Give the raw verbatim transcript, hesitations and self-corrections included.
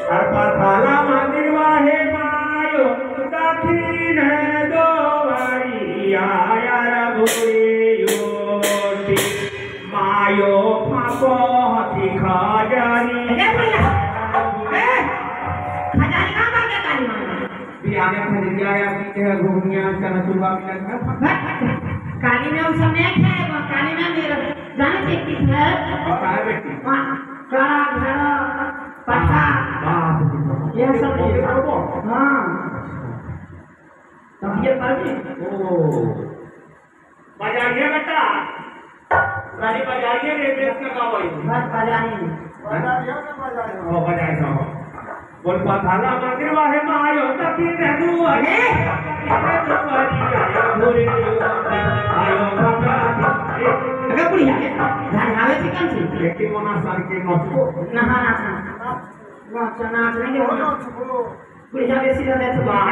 पाथाला मंदिर वाहे मायो दक्षिण दो वरिया यार भूरियोटी मायो पापो हथी खजानी खजानी कहाँ बात है काली माँ बियाने खरीदिया या पीछे घूमिया चना चुलवा मिलता काली में उस समय है वो काली में मेरा जाने देखती है और कहाँ बेटी वहाँ करा घरा पट्टा ये सब ये करो हाँ तब ये कर भी ओ बजाइए बेटा रानी बजाइए रे बेस का गावई बस बजानी बजाइए ना बजाइए ओ बजाइए ना बोल पाथाला मंदिर वाहे मायो तकी रहू अरे भूरे आयो बाबा अगर पुड़िया घर आवे थी कौन सी लेकिन मना साल के नचो नहा नाच नाच नाच नहीं हो पुड़िया बेसी रहते तो